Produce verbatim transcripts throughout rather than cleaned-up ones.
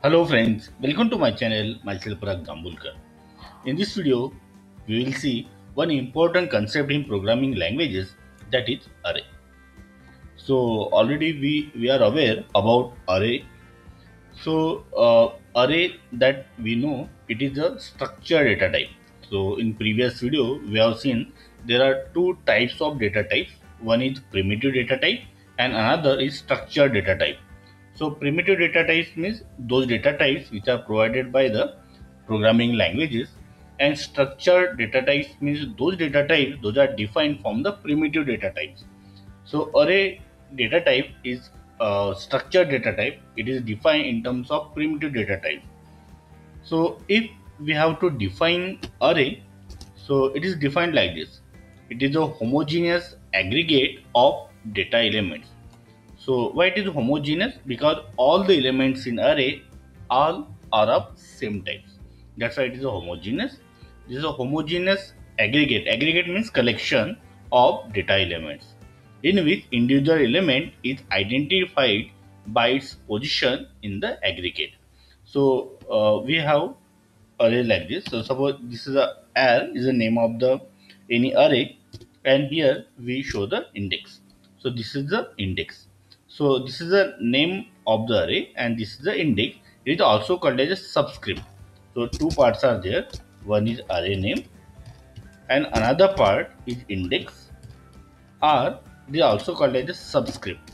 Hello friends, welcome to my channel, myself Parag Dambulkar. In this video, we will see one important concept in programming languages, that is array. So already we, we are aware about array. So uh, array that we know, it is a structured data type. So in previous video we have seen there are two types of data types. One is primitive data type and another is structured data type. So primitive data types means those data types which are provided by the programming languages, and structured data types means those data types those are defined from the primitive data types. So array data type is a structured data type. It is defined in terms of primitive data type. So if we have to define array, so it is defined like this. It is a homogeneous aggregate of data elements. So why it is homogeneous? Because all the elements in array all are of same types. That's why it is a homogeneous. This is a homogeneous aggregate. Aggregate means collection of data elements in which individual element is identified by its position in the aggregate. So uh, we have array like this. So suppose this is a R is the name of the any array, and here we show the index. So this is the index. So this is the name of the array and this is the index. It is also called as a subscript. So two parts are there. One is array name and another part is index, or they are also called as a subscript.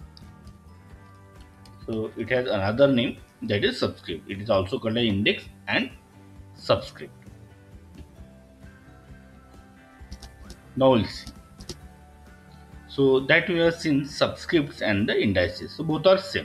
So it has another name, that is subscript. It is also called as index and subscript. Now we'll see. So that we have seen subscripts and the indices. So both are same.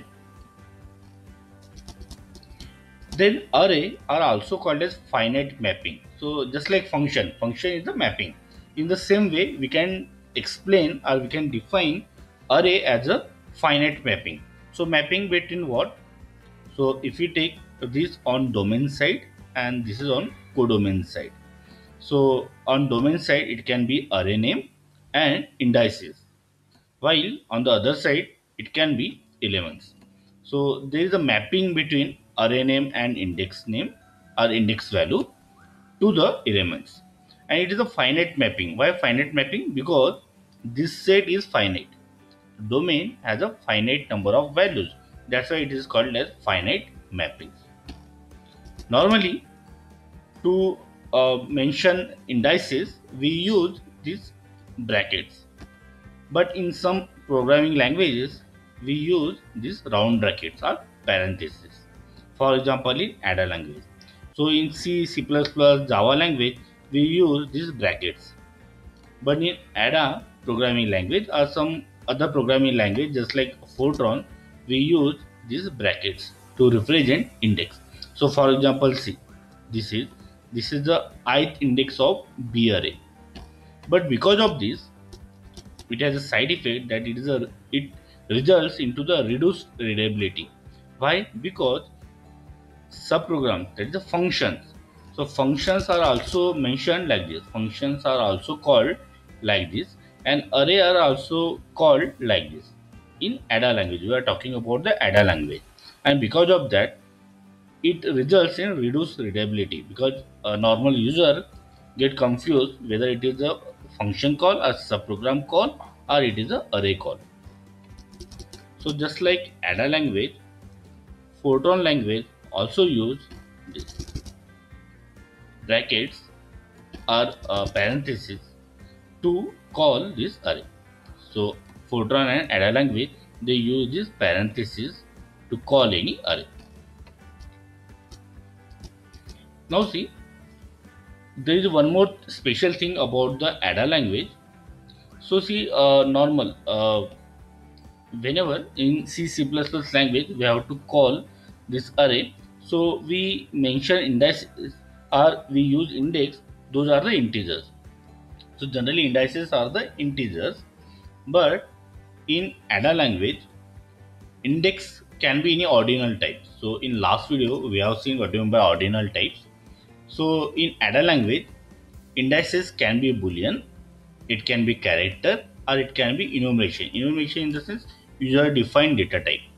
Then array are also called as finite mapping. So just like function, function is the mapping. In the same way, we can explain or we can define array as a finite mapping. So mapping between what? So if we take this on domain side and this is on codomain side. So on domain side, it can be array name and indices, while on the other side it can be elements. So there is a mapping between array name and index name or index value to the elements, and it is a finite mapping. Why finite mapping? Because this set is finite. Domain has a finite number of values. That's why it is called as finite mappings. Normally, to uh, mention indices, we use these brackets, but in some programming languages we use these round brackets or parentheses. For example, in Ada language. So in C, C++, Java language we use these brackets. But in Ada programming language or some other programming language just like Fortran, we use these brackets to represent index. So for example, C, this is this is the ith index of B array. But because of this, it has a side effect that it is a it results into the reduced readability. Why? Because subprogram, that is the functions. So functions are also mentioned like this. Functions are also called like this, and array are also called like this. In Ada language, we are talking about the Ada language, and because of that, it results in reduced readability because a normal user get confused whether it is a function call, a subprogram call, or it is a array call. So just like Ada language, Fortran language also use this brackets or uh, parentheses to call this array. So Fortran and Ada language, they use this parentheses to call any array. Now see, there is one more special thing about the Ada language. So see, uh, normal uh, whenever in C, C++ language we have to call this array. So we mention indices or we use index. Those are the integers. So generally indices are the integers, but in Ada language, index can be any ordinal type. So in last video we have seen what do you mean by ordinal types. So in Ada language, indices can be boolean, it can be character, or it can be enumeration. Enumeration in the sense user defined data type.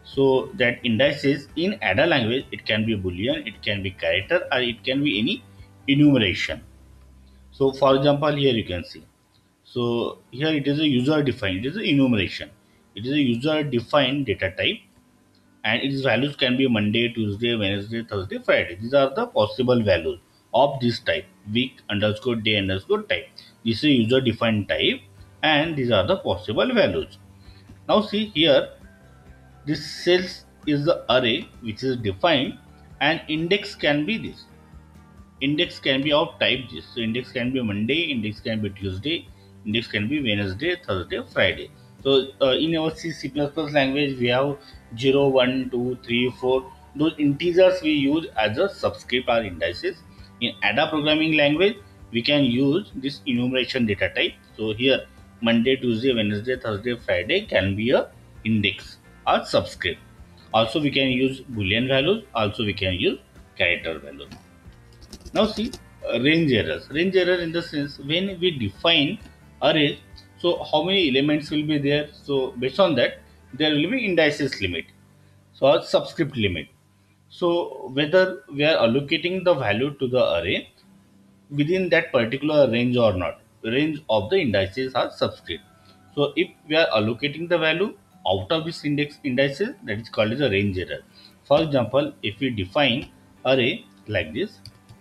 So that indices in ada language, it can be boolean, it can be character, or it can be any enumeration. So for example, here you can see, so here it is a user defined, it is a enumeration, it is a user defined data type, and its values can be Monday, Tuesday, Wednesday, Thursday, Friday. These are the possible values of this type, week underscore day underscore type. This is a user defined type, and these are the possible values. Now see here, this cells is the array which is defined, and index can be this. Index can be of type this. So index can be Monday, index can be Tuesday, index can be Wednesday, Thursday, Friday. So uh, in our C, C++ language, we have zero, one, two, three, four. Those integers we use as a subscript or indices. In Ada programming language, we can use this enumeration data type. So here Monday, Tuesday, Wednesday, Thursday, Friday can be a index or subscript. Also we can use boolean values. Also we can use character values. Now see, uh, range errors. Range error in the sense when we define array, so how many elements will be there? So based on that, there will be indices limit, so a subscript limit. So whether we are allocating the value to the array within that particular range or not, range of the indices are subscript. So if we are allocating the value out of this index indices, that is called as a range error. For example, if we define array like this,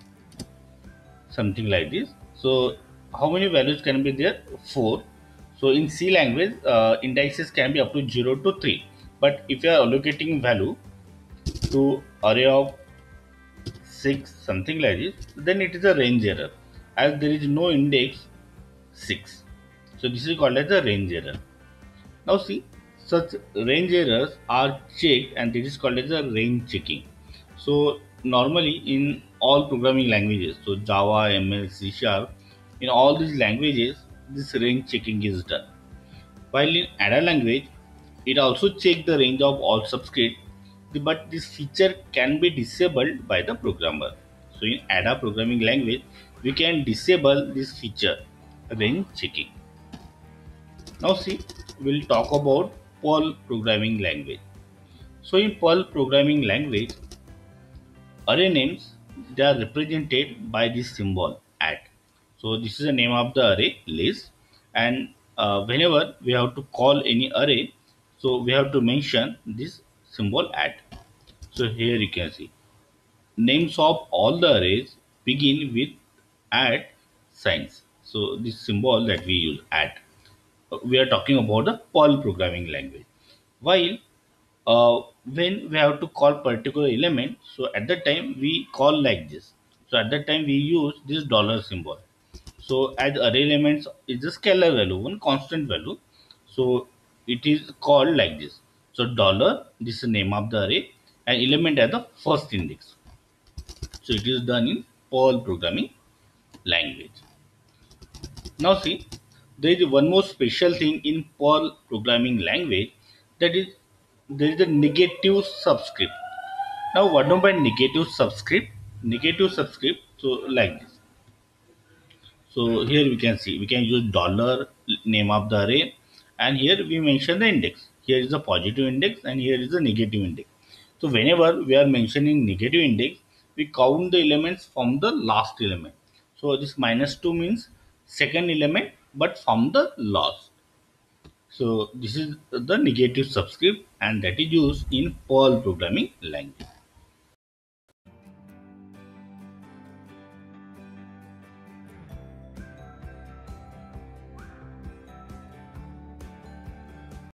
something like this. So how many values can be there? Four. So in C language, uh, indices can be up to zero to three. But if you are allocating value to array of six, something like this, then it is a range error, as there is no index six. So this is called as a range error. Now see, such range errors are checked, and this is called as a range checking. So normally in all programming languages, so Java, M L, C Sharp, in all these languages, this range checking is done. While in Ada language, it also checks the range of all subscripts, but this feature can be disabled by the programmer. So in Ada programming language, we can disable this feature, range checking. Now see, we'll talk about Perl programming language. So in Perl programming language, array names, they are represented by this symbol at. So this is the name of the array list, and uh, whenever we have to call any array, so we have to mention this symbol at. So here you can see names of all the arrays begin with at signs. So this symbol that we use at, we are talking about the Perl programming language. While uh, when we have to call particular element, so at that time we call like this. So at that time we use this dollar symbol. So as array elements is a scalar value, one constant value. So it is called like this. So dollar, this is the name of the array, and element as the first index. So it is done in Perl programming language. Now see, there is one more special thing in Perl programming language, that is there is a negative subscript. Now what do I mean by negative subscript? Negative subscript, so like this. So here we can see we can use dollar name of the array, and here we mention the index. Here is the positive index and here is the negative index. So whenever we are mentioning negative index, we count the elements from the last element. So this minus two means second element, but from the last. So this is the negative subscript, and that is used in Perl programming language.